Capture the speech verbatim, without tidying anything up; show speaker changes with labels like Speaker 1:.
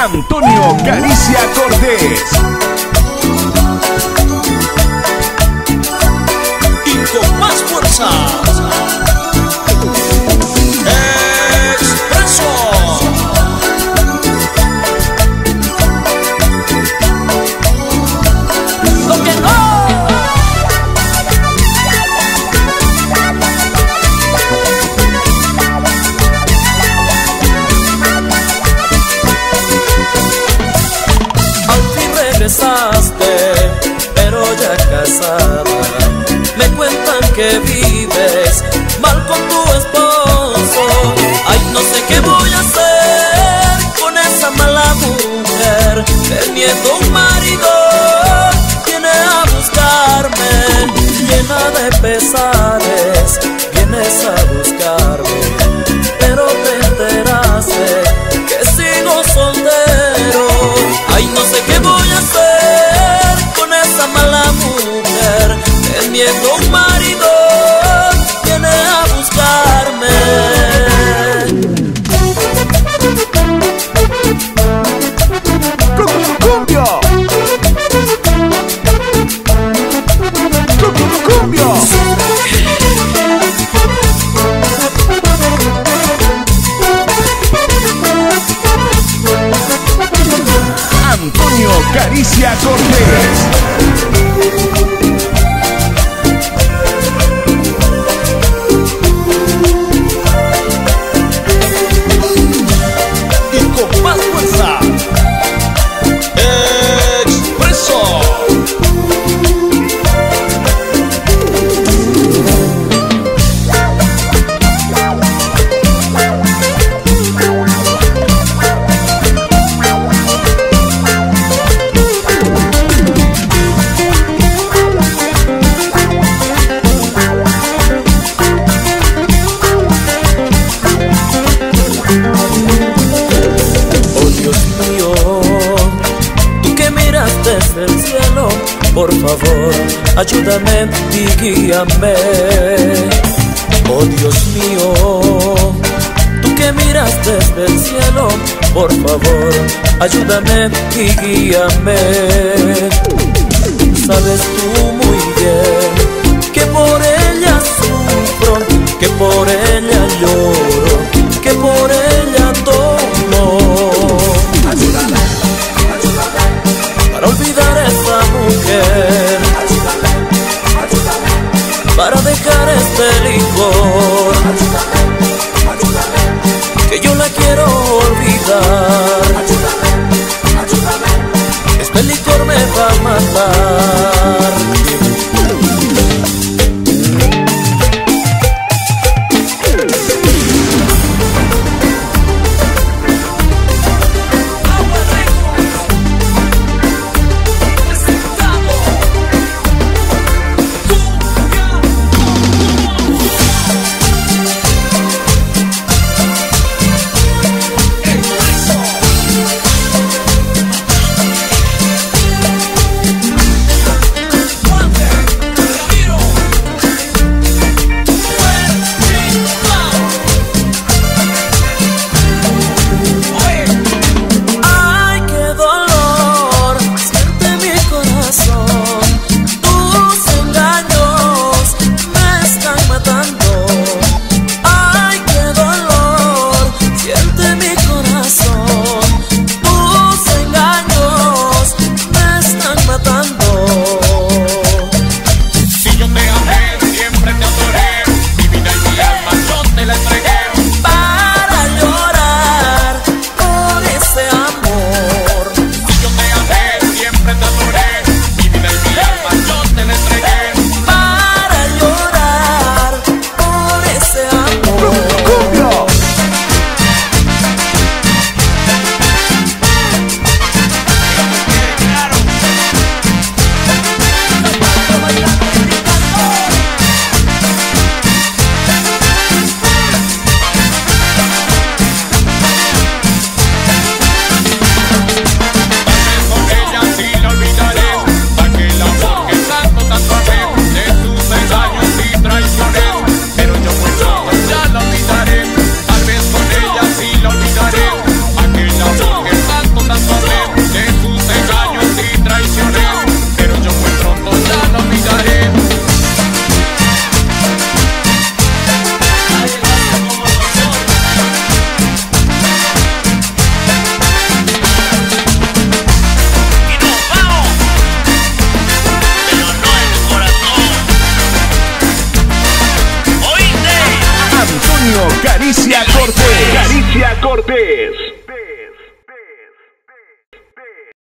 Speaker 1: Antonio Caricia Cortés.
Speaker 2: Y con más fuerza, Expreso. Lo que no.
Speaker 3: Regresaste, pero ya casada. Me cuentan que vives mal con tu esposo. Ay, no sé qué voy a hacer con esa mala mujer. Teniendo un marido, viene a buscarme. Llena de pesares, vienes a buscarme. Pero te enteraste que sigo soltero. Ay, no sé qué voy a hacer con esa mala mujer. Teniendo un marido, viene a buscarme.
Speaker 1: ¡Cumbia! ¡Cumbia! Antonio Caricia Cortés.
Speaker 2: Y con más fuerza, Expreso.
Speaker 3: Desde el cielo, por favor, ayúdame y guíame. Oh Dios mío, tú que miras desde el cielo, por favor, ayúdame y guíame. Sabes tú muy bien que por ella sufro, que por ella lloro, que por ella tomo.
Speaker 2: Ayúdame, ayúdame
Speaker 3: para olvidar a esa mujer,
Speaker 2: ayúdame, ayúdame
Speaker 3: para dejar este licor,
Speaker 2: ayúdame, ayúdame
Speaker 3: que yo la quiero olvidar.
Speaker 2: Ayúdame, ayúdame
Speaker 3: Este licor me va a matar.
Speaker 1: Caricia Cortés. Caricia Cortés.